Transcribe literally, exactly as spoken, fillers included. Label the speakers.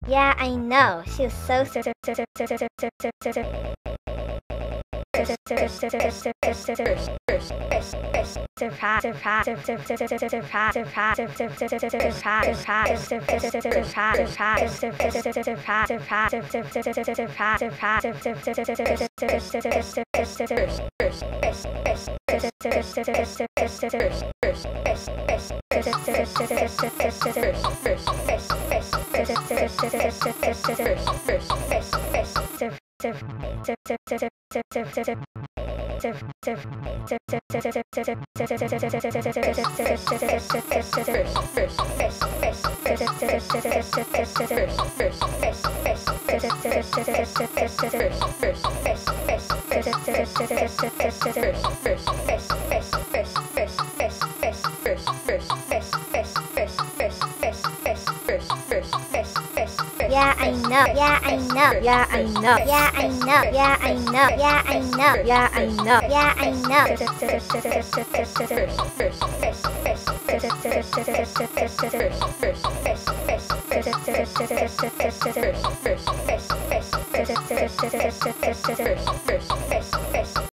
Speaker 1: Yeah, I know. She was so sur- sur- sur- sur- sur- sur- sur- sur- sur- Yeah, I know. Yeah, I know.
Speaker 2: Yeah, I know.
Speaker 1: Yeah, I know.
Speaker 2: Yeah, I know.
Speaker 1: Yeah, I know.
Speaker 2: Yeah, I know.
Speaker 1: Yeah, I know.